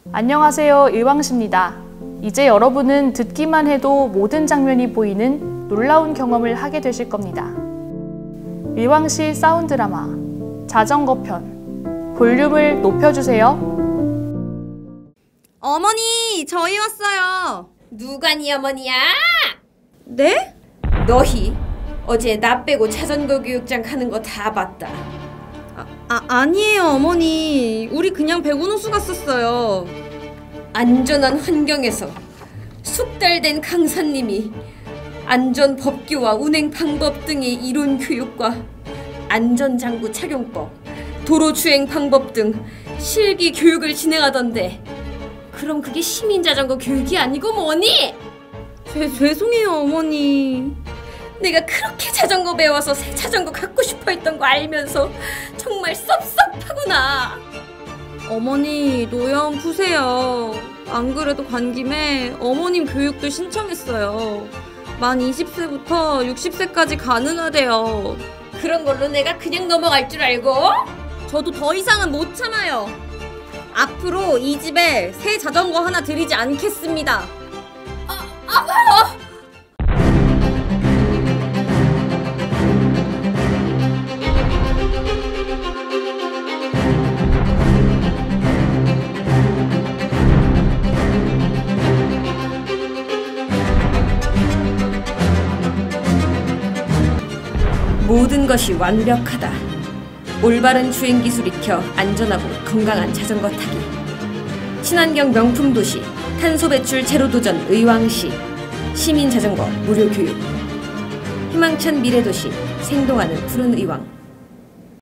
안녕하세요, 의왕시입니다. 이제 여러분은 듣기만 해도 모든 장면이 보이는 놀라운 경험을 하게 되실 겁니다. 의왕시 사운드 드라마 자전거 편, 볼륨을 높여주세요. 어머니, 저희 왔어요. 누가 네 어머니야? 네? 너희 어제 나 빼고 자전거 교육장 가는 거 다 봤다. 아니에요, 어머니. 우리 그냥 백운호수 갔었어요. 안전한 환경에서 숙달된 강사님이 안전 법규와 운행 방법 등의 이론 교육과 안전장구 착용법, 도로 주행 방법 등 실기 교육을 진행하던데, 그럼 그게 시민자전거 교육이 아니고 뭐니? 죄송해요, 어머니. 내가 그렇게 자전거 배워서 새 자전거 갖고 싶어 했던 거 알면서 정말 섭섭하구나. 어머니, 노여움 푸세요. 안 그래도 간 김에 어머님 교육도 신청했어요. 만 20세부터 60세까지 가능하대요. 그런 걸로 내가 그냥 넘어갈 줄 알고? 저도 더 이상은 못 참아요. 앞으로 이 집에 새 자전거 하나 드리지 않겠습니다. 모든 것이 완벽하다. 올바른 주행 기술 익혀 안전하고 건강한 자전거 타기. 친환경 명품 도시, 탄소 배출 제로 도전 의왕시. 시민 자전거 무료 교육. 희망찬 미래 도시, 생동하는 푸른 의왕.